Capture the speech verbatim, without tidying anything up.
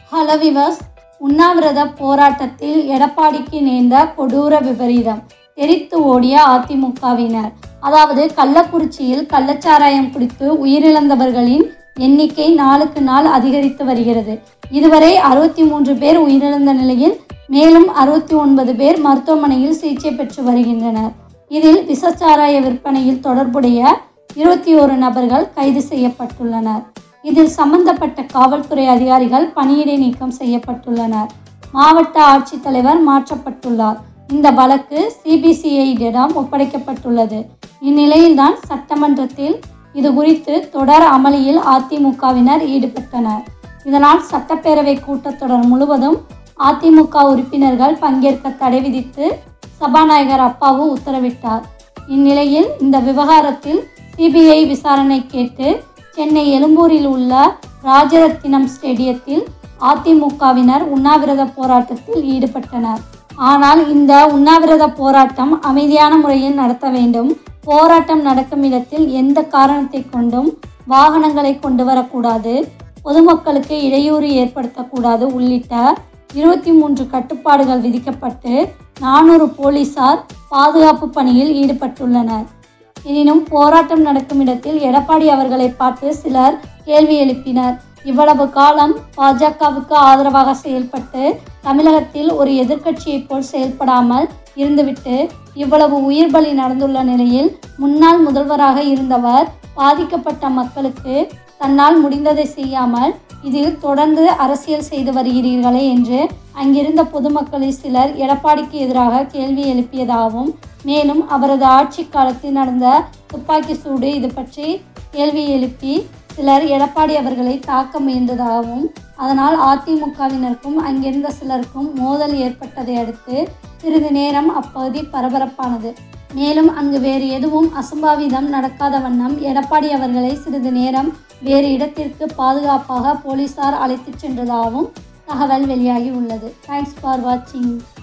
Hello viewers, உண்ணாவிரத போராட்டத்தில் எடப்பாடிக்கு நேர்ந்த கொடூர விபரீதம். தெரித்து ஓடிய அதிமுகவினர். அதாவது கள்ளக்குறிச்சியில் கள்ளச்சாராயம் குடித்து உயிரிழந்தவர்களின் எண்ணிக்கை நாளுக்கு நாள் அதிகரித்து வருகிறது. இதுவரை அறுபத்தி மூன்று பேர் உயிரிழந்த நிலையில் மேலும் அறுபத்தி ஒன்பது பேர் மருத்துவமனையில் சிகிச்சை பெற்று வருகின்றனர். இதில் விஷச்சாராய விற்பனையில் தொடர்புடைய இருபத்தி ஓரு நபர்கள் கைது செய்யப்பட்டுள்ளனர். இதில் சம்பந்தப்பட்ட காவல்துறை அதிகாரிகள் பணியிடை நீக்கம் செய்யப்பட்டுள்ளனர். மாவட்ட ஆட்சித்தலைவர் மாற்றப்பட்டுள்ளார். இந்த வழக்கு சிபிசிஐடியிடம் ஒப்படைக்கப்பட்டுள்ளது. இந்நிலையில்தான் சட்டமன்றத்தில் இது குறித்து தொடர் அமளியில் அதிமுகவினர் ஈடுபட்டனர். இதனால் சட்டப்பேரவை கூட்டத்தொடர் முழுவதும் அதிமுக உறுப்பினர்கள் பங்கேற்க தடை விதித்து சபாநாயகர் அப்பாவு உத்தரவிட்டார். இந்நிலையில் இந்த விவகாரத்தில் சிபிஐ விசாரணை கேட்டு சென்னை எழும்பூரில் உள்ள ராஜரத்தினம் ஸ்டேடியத்தில் அதிமுகவினர் உண்ணாவிரத போராட்டத்தில் ஈடுபட்டனர். ஆனால் இந்த உண்ணாவிரத போராட்டம் அமைதியான முறையில் நடத்த வேண்டும், போராட்டம் நடக்கும் இடத்தில் எந்த காரணத்தை கொண்டும் வாகனங்களை கொண்டு வரக்கூடாது, பொதுமக்களுக்கு இடையூறு ஏற்படுத்தக்கூடாது உள்ளிட்ட இருபத்தி மூன்று கட்டுப்பாடுகள் விதிக்கப்பட்டு நானூறு போலீசார் பாதுகாப்பு பணியில் ஈடுபட்டுள்ளனர். எனினும் போராட்டம் நடக்கும் இடத்தில் எடப்பாடி அவர்களை பார்த்து சிலர் கேள்வி எழுப்பினர். இவ்வளவு காலம் பாஜகவுக்கு ஆதரவாக செயல்பட்டு தமிழகத்தில் ஒரு எதிர்க்கட்சியை போல் செயல்படாமல் இருந்துவிட்டு இவ்வளவு உயிர் பலி நடந்துள்ள நிலையில் முன்னாள் முதல்வராக இருந்தவர் பாதிக்கப்பட்ட மக்களுக்கு தன்னால் முடிந்ததை செய்யாமல் இதில் தொடர்ந்து அரசியல் செய்து வருகிறீர்களே என்று அங்கிருந்த பொதுமக்களில் சிலர் எடப்பாடிக்கு எதிராக கேள்வி எழுப்பியதாகவும், மேலும் அவரது ஆட்சி காலத்தில் நடந்த துப்பாக்கி சூடு இது பற்றி கேள்வி எழுப்பி சிலர் எடப்பாடி அவர்களை தாக்க முயன்றதாகவும், அதனால் அதிமுகவினருக்கும் அங்கிருந்த சிலருக்கும் மோதல் ஏற்பட்டதை அடுத்து சிறிது நேரம் அப்பகுதி பரபரப்பானது. மேலும் அங்கு வேறு எதுவும் அசம்பாவிதம் நடக்காத வண்ணம் எடப்பாடி அவர்களை சிறிது நேரம் வேறு இடத்திற்கு பாதுகாப்பாக போலீசார் அழைத்துச் சென்றதாகவும் தகவல் வெளியாகி உள்ளது. தேங்க்ஸ் ஃபார் வாட்சிங்.